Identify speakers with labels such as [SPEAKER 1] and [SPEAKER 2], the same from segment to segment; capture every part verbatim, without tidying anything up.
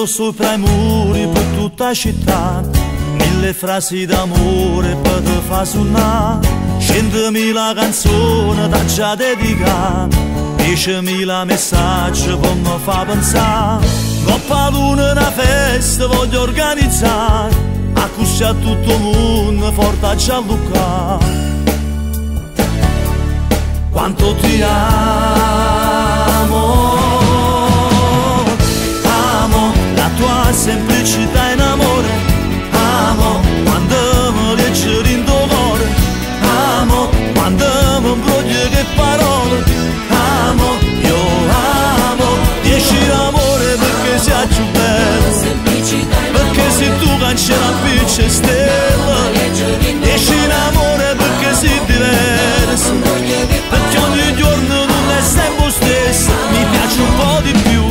[SPEAKER 1] Scriverò sopra i muri per tutta la città mille frasi d'amore per te fa suonare, centomila canzoni da già dedicare, diecimila messaggi per mi fa pensare. Coppa luna una festa voglio organizzare, accusci a tutto il mondo forte a Gianluca. Quanto ti amo, amo la tua semplicità in amore, amo quando mi leggi in tuo cuore, amo quando mi imbroglio che parole, amo, io amo, dieci l'amore perché sia più bello, perché se tu cancelli la piccia stella, dieci l'amore perché sei diverso, perché ogni giorno non è sempre lo stesso, mi piace un po' di più.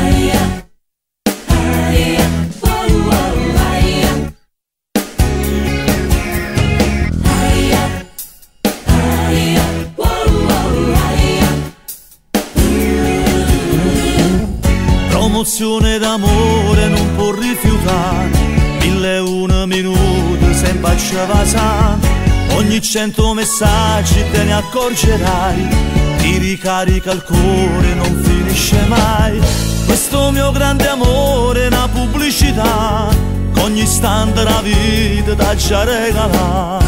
[SPEAKER 1] Promozione d'amore non può rifiutare, mille e uno minuti sempre a cevasare, ogni cento messaggi te ne accorgerai, ti ricarica il cuore, non finisce mai. Questo mio grande amore è una pubblicità, che ogni istante la vita da già regalare,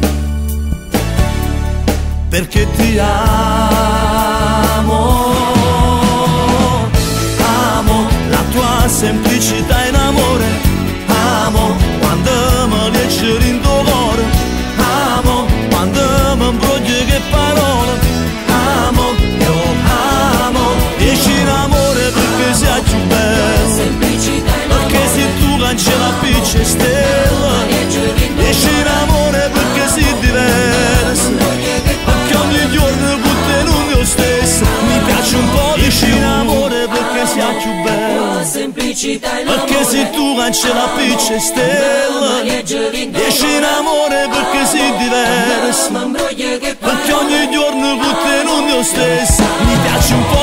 [SPEAKER 1] perché ti amo. Tua semplicità in amore, amo quando mi leggi in tuo cuore, amo quando mi imbroglio che parole, amo, io amo, dieci in amore perché sia più bello, perché se tu cancelli la piccia stella, dieci in amore perché sei diverso, perché ogni giorno con te non io stesso, mi piace un po' di più, in amore perché sia più bello, perché se tu cancelli la piccia stella, dieci in amore perché sei diverso, perché ogni giorno con te non io stesso, mi piace un po'.